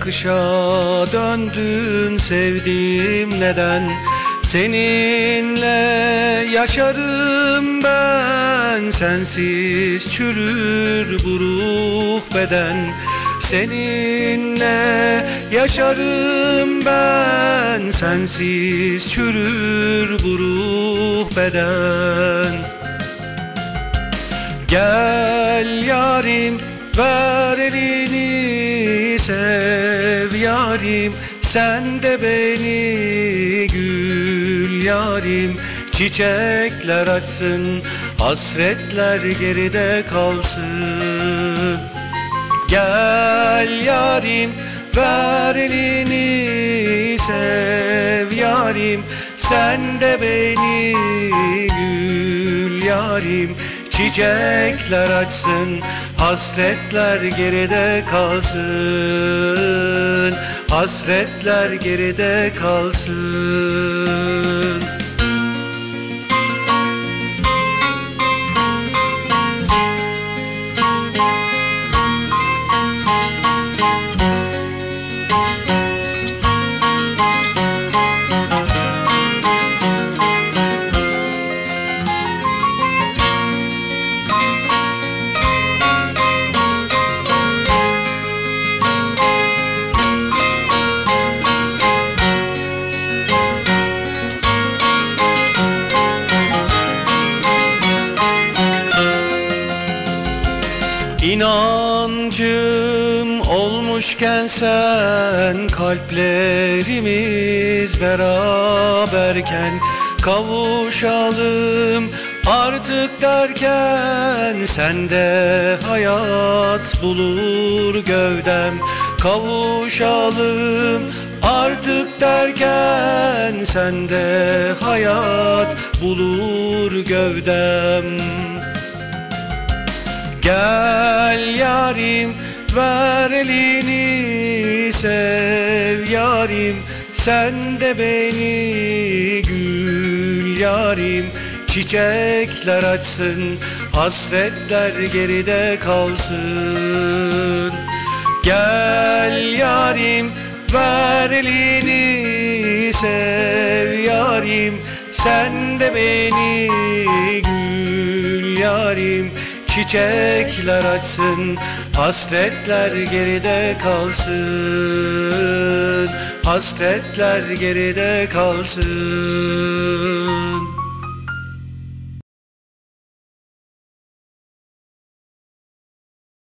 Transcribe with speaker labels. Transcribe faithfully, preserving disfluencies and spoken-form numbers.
Speaker 1: kışa döndüm sevdiğim neden? Seninle yaşarım ben, sensiz çürür bu ruh beden. Seninle yaşarım ben, sensiz çürür bu ruh beden. Gel yarim, ver elini, sev yarim, sen de beni, gül yarim. Çiçekler açsın, hasretler geride kalsın. Gel yarim, ver elini, sev yarim, sen de beni, gül yarim. Çiçekler açsın, hasretler geride kalsın, hasretler geride kalsın. İnancım olmuşken sen, kalplerimiz beraberken, kavuşalım artık derken, sende hayat bulur gövdem. Kavuşalım artık derken, sende hayat bulur gövdem. Gel yarim, ver elini, sev yarim, sen de beni, gül yarim. Çiçekler açsın, hasretler geride kalsın. Gel yarim, ver elini, sev yarim, sen de beni, gül yarim. Çiçekler açsın, hasretler geride kalsın, hasretler geride kalsın.